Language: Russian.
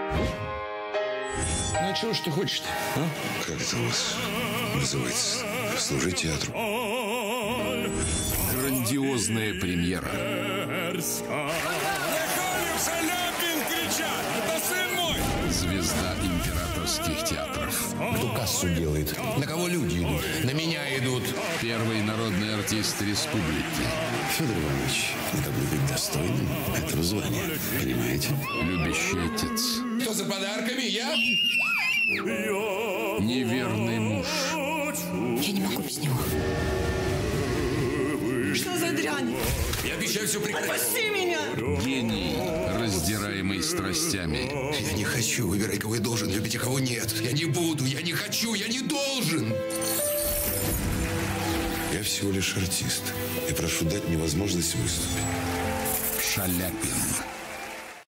Ну, чего ж ты хочешь-то, а? Как это у вас называется? Служить театру. Грандиозная премьера. Звезда императорских театров. Кто кассу делает? На кого люди идут? На меня идут. Первый народный артист республики. Федор Иванович, надо быть достойным этого звания. Понимаете? Любящий отец. Кто за подарками? Я? Неверный муж. Я не могу без него. Что за дрянь? Я обещаю все прекратить. Отпусти меня! Гений, раздираемый страстями. Я не хочу. Выбирай, кого я должен любить, а кого нет. Я не буду, я не хочу, я не должен. Я всего лишь артист. И прошу дать мне возможность выступить. Шаляпин.